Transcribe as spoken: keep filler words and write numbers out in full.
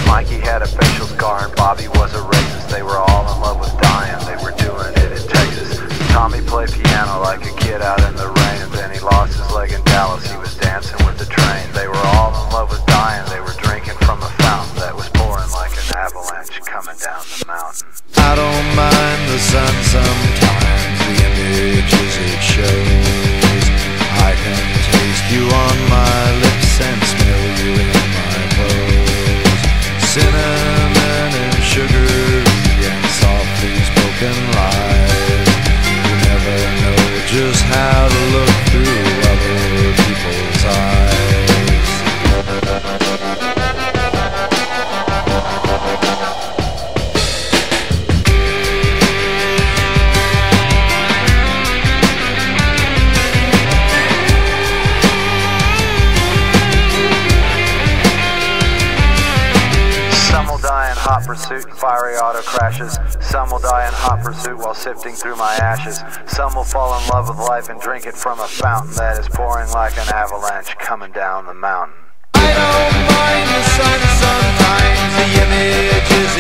Mikey had a facial scar and Bobby was a racist. They were all in love with dying, they were doing it in Texas. Tommy played piano like a kid out in the rain, and then he lost his leg in Dallas, he was dancing with the train. They were all in love with dying, they were drinking from a fountain that was pouring like an avalanche coming down the mountain. I don't mind the sun sometimes, the images it shows. I can taste you on my lips and smell you in my clothes. Cinnamon and sugar and softly spoken lies. You never know just how to look through other people's eyes. Hot pursuit and fiery auto crashes. Some will die in hot pursuit while sifting through my ashes. Some will fall in love with life and drink it from a fountain that is pouring like an avalanche coming down the mountain. I don't mind the sun sometimes, the images